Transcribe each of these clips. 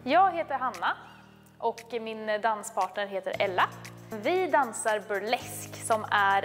Jag heter Hanna och min danspartner heter Ella. Vi dansar burlesk som är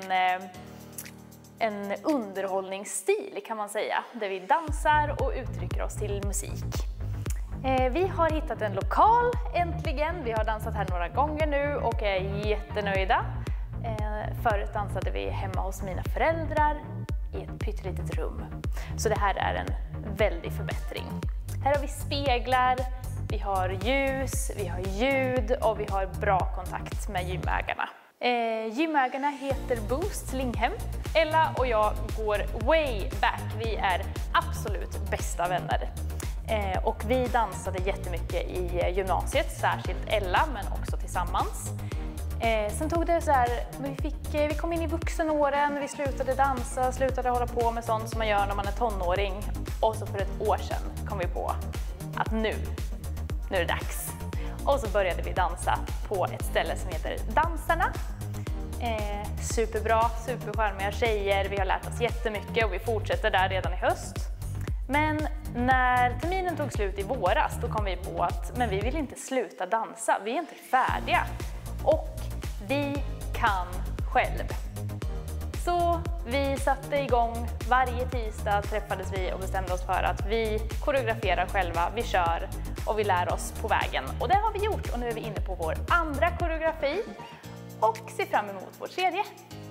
en underhållningsstil kan man säga, där vi dansar och uttrycker oss till musik. Vi har hittat en lokal äntligen. Vi har dansat här några gånger nu och är jättenöjda. Förut dansade vi hemma hos mina föräldrar i ett pyttelitet rum. Så det här är en väldig förbättring. Här har vi speglar, vi har ljus, vi har ljud och vi har bra kontakt med gymägarna. Gymägarna heter Boost Linghem. Ella och jag går way back. Vi är absolut bästa vänner. Och vi dansade jättemycket i gymnasiet, särskilt Ella, men också tillsammans. Sen tog det så här, vi kom in i vuxenåren, vi slutade dansa, slutade hålla på med sånt som man gör när man är tonåring. Och så för ett år sedan kom vi på att nu är det dags. Och så började vi dansa på ett ställe som heter Dansarna. Superbra, supercharmiga tjejer, vi har lärt oss jättemycket och vi fortsätter där redan i höst. Men när terminen tog slut i våras, då kom vi på att men vi vill inte sluta dansa, vi är inte färdiga. Och vi kan själv. Så vi satte igång, varje tisdag träffades vi och bestämde oss för att vi koreograferar själva, vi kör och vi lär oss på vägen. Och det har vi gjort och nu är vi inne på vår andra koreografi och ser fram emot vår tredje.